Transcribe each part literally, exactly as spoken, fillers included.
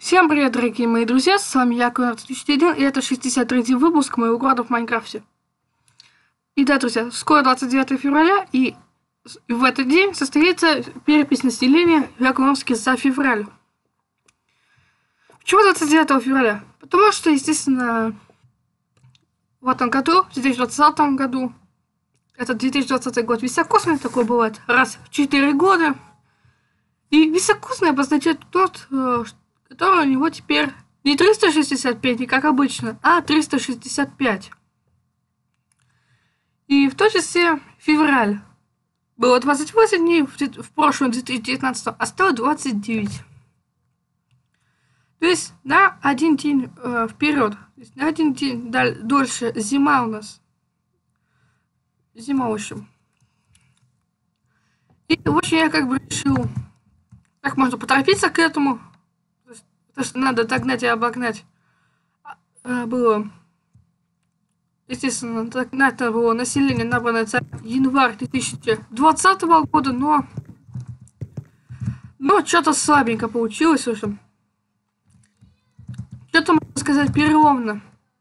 Всем привет, дорогие мои друзья, с вами я, Конрад тысяча один, и это шестьдесят третий выпуск моего города в Майнкрафте. И да, друзья, скоро двадцать девятое февраля, и в этот день состоится перепись населения в Якуновске за февраль. Почему двадцать девятого февраля? Потому что, естественно, в этом году, в две тысячи двадцатом году, это две тысячи двадцатый год, високосный такой бывает, раз в четыре года. И високосный обозначает тот, что который у него теперь не триста шестьдесят пять, не как обычно, а триста шестьдесят пять. И в том числе февраль. Было двадцать восемь дней, в прошлом две тысячи девятнадцатом, а стало двадцать девять. То есть на один день э, вперед. То есть на один день даль- дольше зима у нас. Зима, в общем. И в общем я как бы решил, как можно поторопиться к этому. Потому что надо догнать и обогнать. Было, естественно, догнать было население, набранное за январь две тысячи двадцатого года, но, но что-то слабенько получилось, в общем. Что-то, можно сказать, переломно.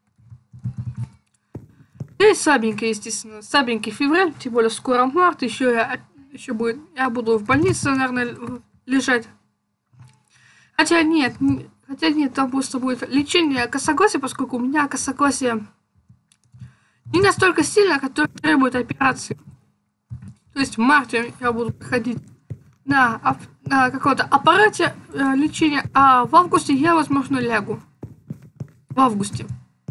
И слабенько, естественно. Слабенький февраль, тем более скоро март, еще я, еще будет, я буду в больнице, наверное, лежать. Хотя нет, хотя нет, там просто будет лечение косогласия, поскольку у меня косогласие не настолько сильно, которое требует операции. То есть в марте я буду проходить на, на каком-то аппарате э, лечения, а в августе я, возможно, лягу. В августе.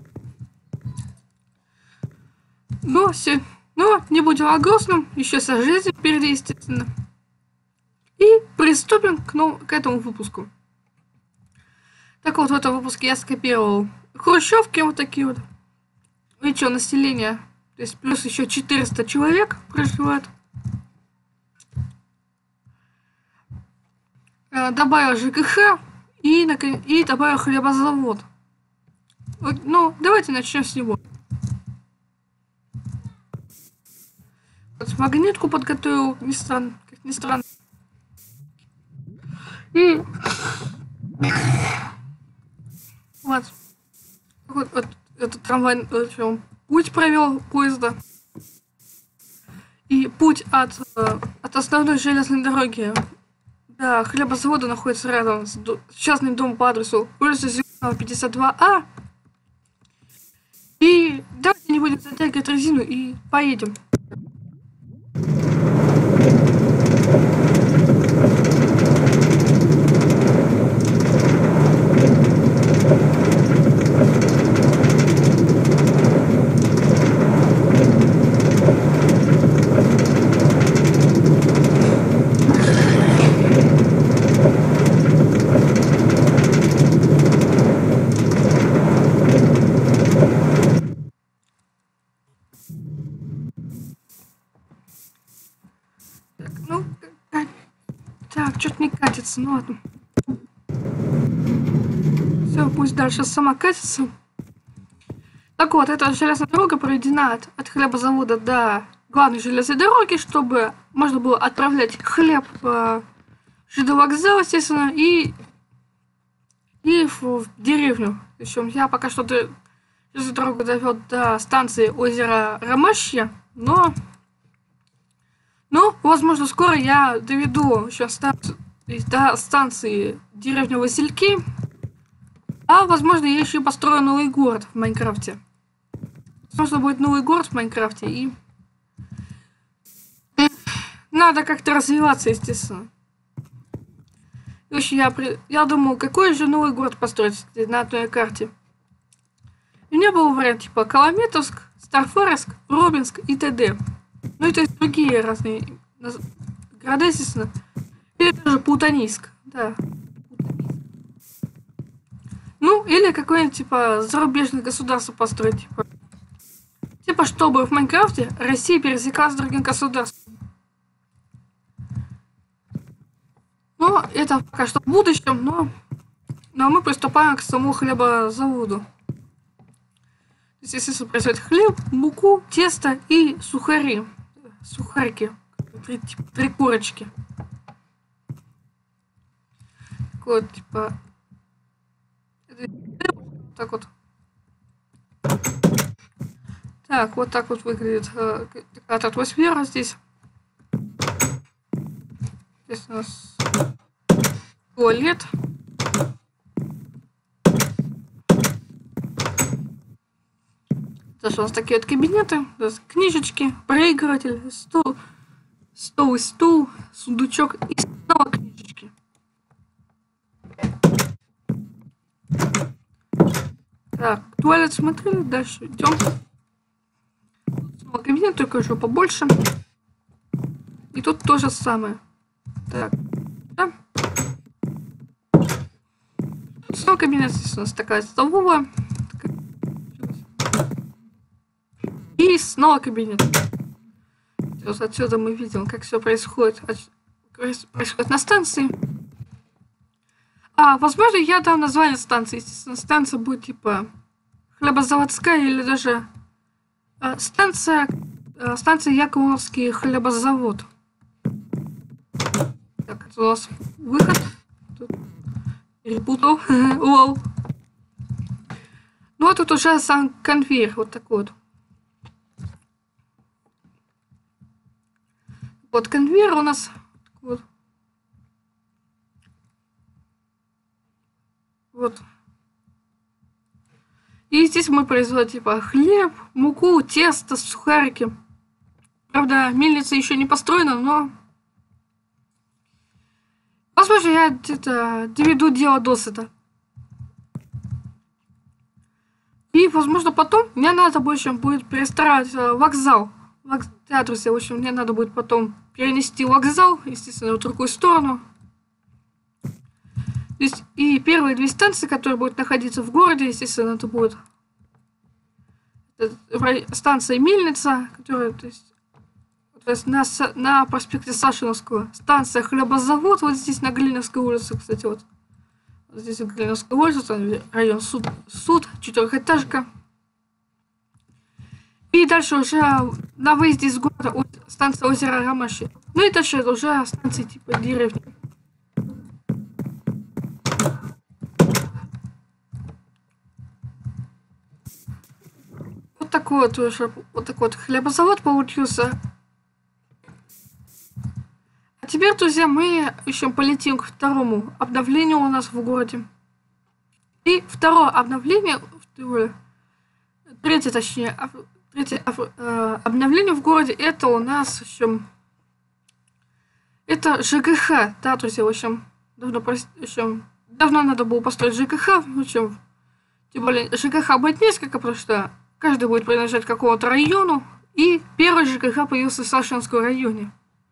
Но, все, но не будем о грустном, еще вся жизнь впереди, естественно. И приступим к, ну, к этому выпуску. Так вот, в этом выпуске я скопировал хрущевки вот такие вот. И что, население, то есть плюс еще четыреста человек проживает. Добавил ЖКХ и, и добавил хлебозавод. Вот, ну, давайте начнем с него. Вот магнитку подготовил, не странно, как ни странно. И вот, вот, вот этот трамвай, он путь провел поезда. И путь от, от основной железной дороги до хлебозавода находится рядом с частным домом по адресу улица Зеленого, пятьдесят два А. И давайте не будем затягивать резину и поедем. Ну, так, что-то не катится, ну ладно. Все, пусть дальше сама катится. Так вот, эта железная дорога проведена от, от хлебозавода до главной железной дороги, чтобы можно было отправлять хлеб по ЖД-вокзал, естественно, и, и в, в деревню. Причем я пока что железную дорогу довел до станции озера Ромашье, но... Ну, возможно, скоро я доведу еще станцию, до станции деревня Васильки. А, возможно, я еще и построю новый город в Майнкрафте. Возможно, будет новый город в Майнкрафте, и... Надо как-то развиваться, естественно. В общем, я, при... я думал, какой же новый город построить на одной карте. И у меня был вариант типа Каламетовск, Старфореск, Робинск и т.д. Ну, это другие разные города, естественно. Или даже Плутонийск, да. Ну, или какое-нибудь, типа, зарубежное государство построить, типа. Типа, чтобы в Майнкрафте Россия пересекалась с другим государством. Ну, это пока что в будущем, но, но мы приступаем к самому хлебозаводу. То есть, естественно, производит хлеб, муку, тесто и сухари. Сухарики. Три, типа, три курочки. Так вот, типа... так вот. Так, вот так вот выглядит э, такая атмосфера здесь. Здесь у нас туалет. Здесь у нас такие вот кабинеты, здесь книжечки, проигрыватель, стол, стол и стул, сундучок и снова книжечки. Так, туалет смотрели, дальше идем. Снова кабинет, только еще побольше. И тут то же самое. Так, да. Снова кабинет, здесь у нас такая столовая. И снова кабинет. Вот отсюда мы видим, как все происходит. Происходит на станции. А, возможно, я дам название станции. Естественно, станция будет типа хлебозаводская или даже э, станция, э, станция Яковлевский хлебозавод. Так, это у нас выход. Тут перепутал. Лол. Ну а тут уже сам конвейер вот такой вот. Вот конвейер у нас вот. Вот. И здесь мы производим типа хлеб, муку, тесто, сухарики. Правда, мельница еще не построена, но возможно, я где-то доведу дело досыта. И, возможно, потом мне надо больше будет перестраивать вокзал. Да, друзья, в общем, мне надо будет потом перенести вокзал, естественно, в другую сторону. Здесь и первые две станции, которые будут находиться в городе, естественно, это будет станция Мельница, которая, то есть, то есть на, на проспекте Сашиновского, станция Хлебозавод, вот здесь на Глиновской улице, кстати, вот. Вот здесь Глиновская улица, район суд, суд, четырехэтажка. И дальше уже на выезде из города станция озера Ромаши. Ну и дальше это уже станции типа деревни. Вот такой вот уже, вот такой вот хлебозавод получился. А теперь, друзья, мы еще полетим к второму обновлению у нас в городе. И второе обновление, третье точнее, Третье э, обновление в городе, это у нас еще это ЖКХ, да, друзья, в общем, давно, в общем, давно надо было построить ЖКХ, в общем, тем более ЖКХ будет несколько, потому что каждый будет принадлежать какому-то району, и первый ЖКХ появился в Сашинском районе.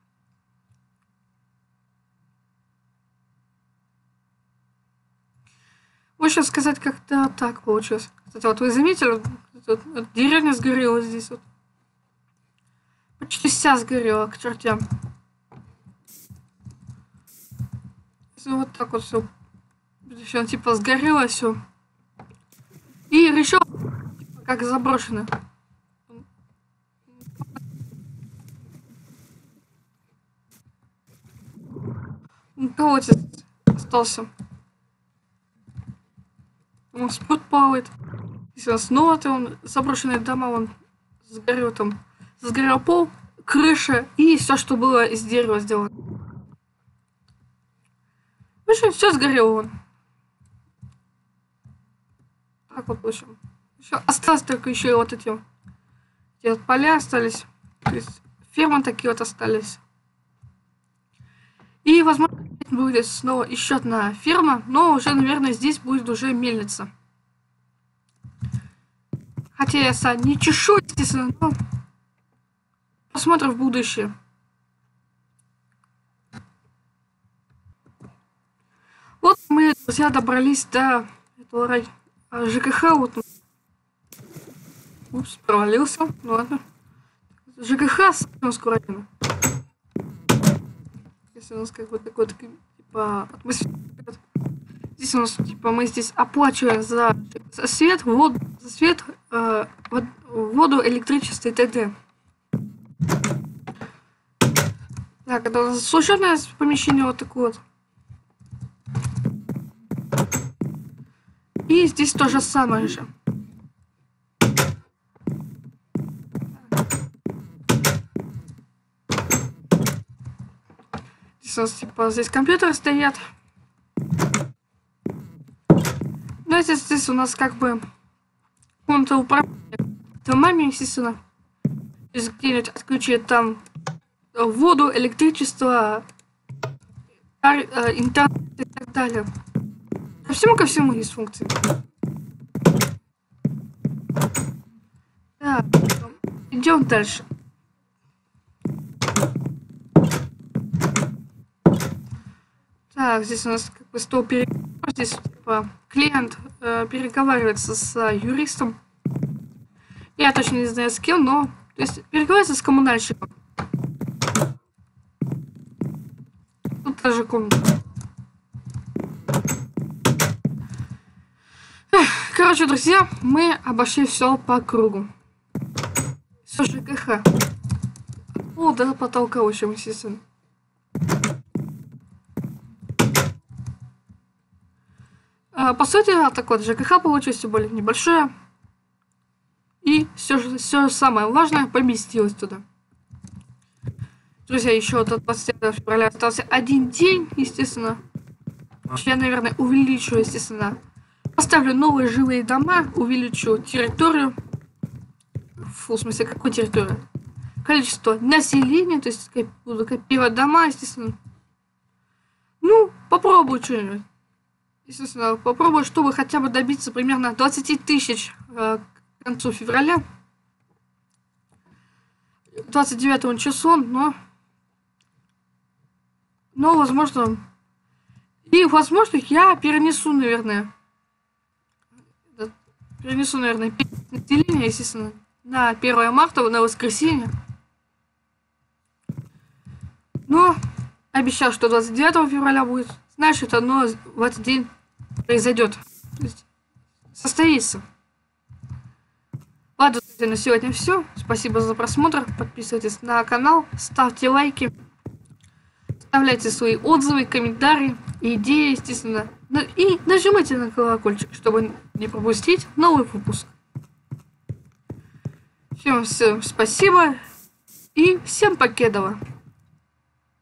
Можно сказать, как-то так получилось. Кстати, вот вы заметили, вот, вот, деревня сгорела здесь вот. Почти вся сгорела, к чертям. Вот так вот все. Все типа сгорело все. И решил, типа, как заброшено. Колодец остался. Он спот плавает. Если снова то он заброшенные дома, он сгорел там. Сгорел пол, крыша и все, что было из дерева сделано. В общем, все сгорело он. Так вот, в общем. Еще осталось только еще и вот эти, эти вот поля остались. То есть фермы такие вот остались. И, возможно, будет снова еще одна ферма, но уже, наверное, здесь будет уже мельница. Хотя я сам не чешу, естественно, но посмотрим в будущее. Вот мы, друзья, добрались до этого рай... ЖКХ. Вот. Упс, провалился. Ну ладно. ЖКХ Сашиновского района. Здесь у нас как бы такой, типа, атмосфера. Здесь у нас, типа, мы здесь оплачиваем за, за свет, воду, за свет, э, воду, электричество и т.д. Так, это у нас служебное помещение вот такое вот. И здесь то же самое же. Здесь у нас типа здесь компьютеры стоят. Ну, здесь, здесь у нас как бы комната управления домами, естественно. Здесь где-нибудь отключить там воду, электричество, интернет и так далее. Ко всему ко всему есть функции. Так, идем дальше. Так, здесь у нас как бы стол переговоров. Здесь типа, клиент э, переговаривается с э, юристом. Я точно не знаю с кем, но то есть переговаривается с коммунальщиком. Тут тоже комната. Эх, короче, друзья, мы обошли все по кругу. Все ЖКХ. От пола до потолка, в общем, естественно. А, по сути, так вот, ЖКХ получилось более небольшое. И все же, все самое важное поместилось туда. Друзья, еще до двадцать девятого февраля остался один день, естественно. Я, наверное, увеличу, естественно. Поставлю новые жилые дома, увеличу территорию. Фу, в смысле, какую территорию? Количество населения, то есть буду копировать дома, естественно. Ну, попробую что-нибудь. Естественно, попробую, чтобы хотя бы добиться примерно двадцать тысяч э, к концу февраля. двадцать девятого часу, но... Но, возможно... И, возможно, я перенесу, наверное... Перенесу, наверное, население, естественно, на первое марта, на воскресенье. Но обещал, что двадцать девятого февраля будет. Значит, оно в этот день произойдет. То есть состоится. Ладно, друзья, на сегодня все. Спасибо за просмотр. Подписывайтесь на канал, ставьте лайки, оставляйте свои отзывы, комментарии, идеи, естественно. И нажимайте на колокольчик, чтобы не пропустить новый выпуск. Всем, всем спасибо и всем покедова.